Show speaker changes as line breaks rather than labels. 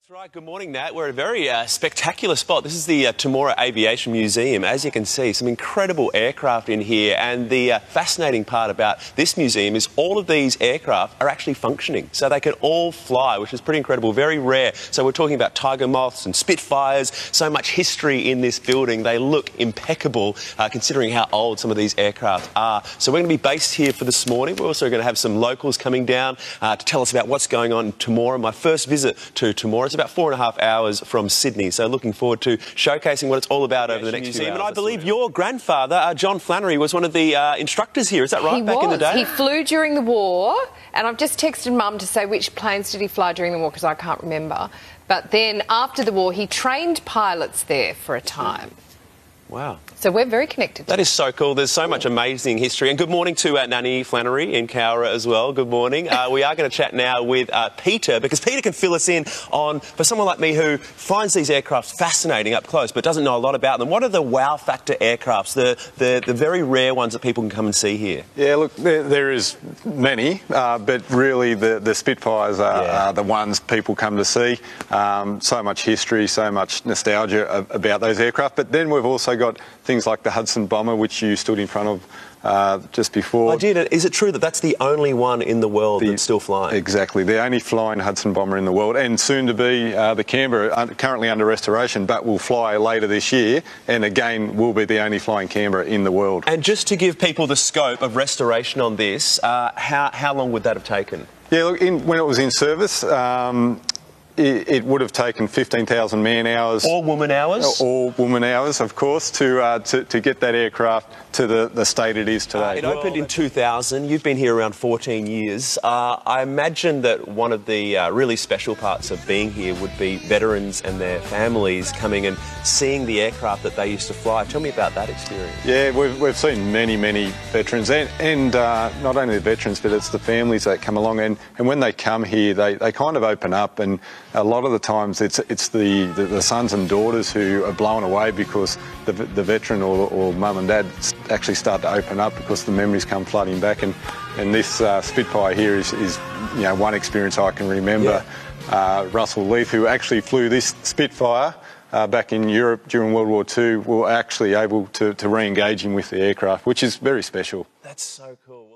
That's right. Good morning, Nat. We're at a very spectacular spot. This is the Temora Aviation Museum. As you can see, some incredible aircraft in here. And the fascinating part about this museum is all of these aircraft are actually functioning. So they can all fly, which is pretty incredible, very rare. So we're talking about Tiger Moths and Spitfires. So much history in this building. They look impeccable considering how old some of these aircraft are. So we're going to be based here for this morning. We're also going to have some locals coming down to tell us about what's going on in Timor. My first visit to Timor. It's about 4.5 hours from Sydney, so looking forward to showcasing what it's all about over the next few hours. And I believe your grandfather, John Flannery, was one of the instructors here, is that right, back in the day?
He flew during the war, and I've just texted Mum to say which planes did he fly during the war, because I can't remember. But then after the war, he trained pilots there for a time.
Wow.
So we're very connected.
That is so cool. There's so much amazing history. And good morning to Nanny Flannery in Cowra as well. Good morning. We are going to chat now with Peter, because Peter can fill us in on, for someone like me who finds these aircraft fascinating up close but doesn't know a lot about them, what are the wow factor aircrafts, the very rare ones that people can come and see here?
Yeah, look, there is many, but really the Spitfires are the ones people come to see. So much history, so much nostalgia about those aircraft. But then we've also got things like the Hudson bomber, which you stood in front of just before.
I did. Is it true that that's the only one in the world that's still flying?
Exactly. The only flying Hudson bomber in the world, and soon to be the Canberra, currently under restoration, but will fly later this year, and again will be the only flying Canberra in the world.
And just to give people the scope of restoration on this, how long would that have taken?
Yeah, look, when it was in service, it would have taken 15,000 man-hours.
All woman hours?
All woman hours, of course, to get that aircraft to the state it is today.
It opened in 2000. You've been here around 14 years. I imagine that one of the really special parts of being here would be veterans and their families coming and seeing the aircraft that they used to fly. Tell me about that experience.
Yeah, we've seen many veterans, and not only the veterans, but it's the families that come along. And when they come here, they kind of open up, and a lot of the times it's the sons and daughters who are blown away because the veteran or mum and dad actually start to open up because the memories come flooding back. And this Spitfire here is one experience I can remember. Yeah. Russell Leith, who actually flew this Spitfire back in Europe during World War II, were actually able to re-engage him with the aircraft, which is very special.
That's so cool.